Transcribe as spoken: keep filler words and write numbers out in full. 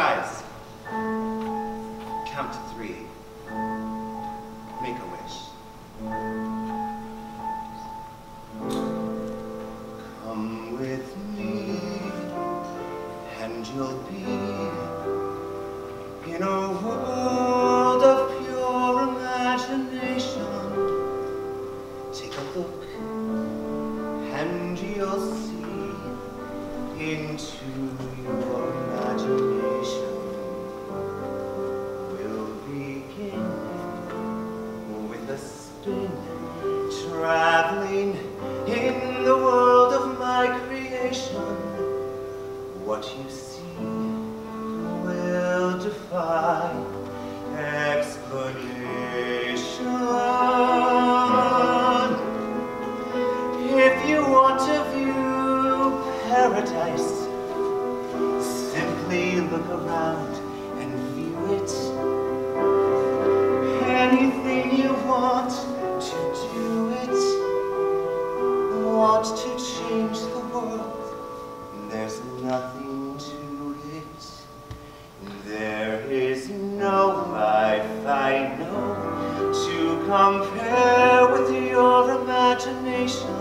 eyes. Count to three. Make a wish. Come with me, and you'll be in a world of pure imagination. Take a look, and you'll see into your imagination. We'll begin with a spin, traveling in the world of my creation. What you see will defy explanation. If you want to view paradise, simply look around and view it. Anything you want to do it, want to change the world, there's nothing to it. There is no life I know to compare with your imagination.